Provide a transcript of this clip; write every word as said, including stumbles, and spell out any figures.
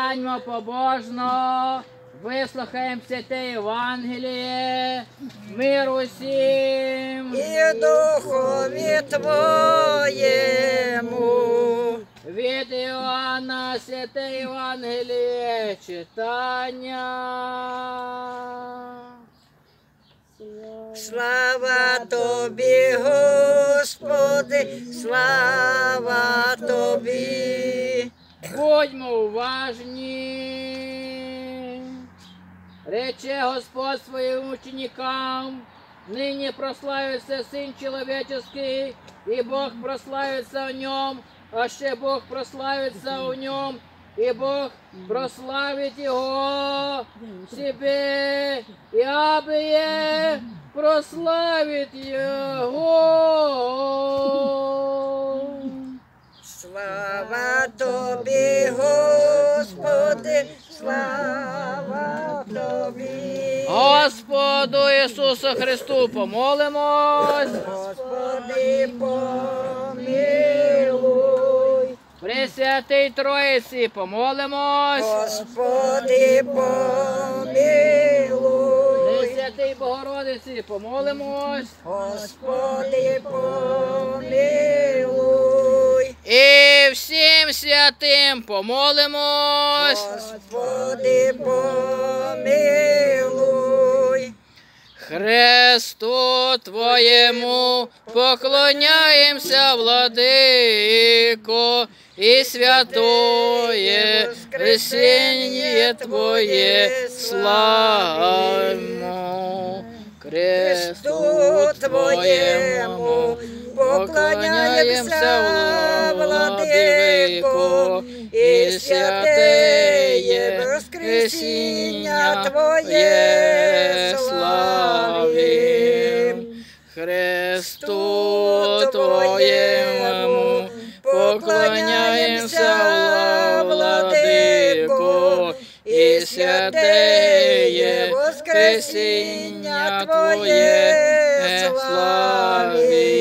станьмо побожно, вислухаємо святе Євангеліє, мир усім і духові Твоєму. від Іоанна святе Євангеліє читання. Слава Тобі, Господи, слава Тобі. Будьмо уважні. Рече Господь своїм ученикам, нині прославится Сын Человеческий, и Бог прославится в нем, а ще Бог прославится в нем, и Бог прославит Его в себе, и абы прославит Его. Слава Тобі, Господи, слава Тобі. Господу Ісусу Христу помолимось. Господи, помилуй. Пресвятий Троїці помолимось. Господи, помилуй. Пресвятий Богородиці помолимось. Господи, помилуй. І всім святим помолимось. Господи, помилуй. Христу Твоєму поклоняємося, Владико, і святоє воскресіння Твоє славимо. Христу Твоєму поклоняємося, Владико, і святеє воскресіння Твоє славим. Христу Твоєму поклоняємося, Владико, і святеє воскресіння Твоє славим.